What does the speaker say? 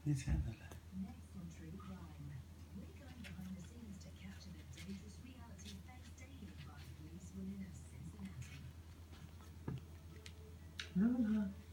Iniziatela. Next on True Crime, we're going behind the scenes to capture the dangerous reality faced daily by policewomen of Cincinnati. No, no.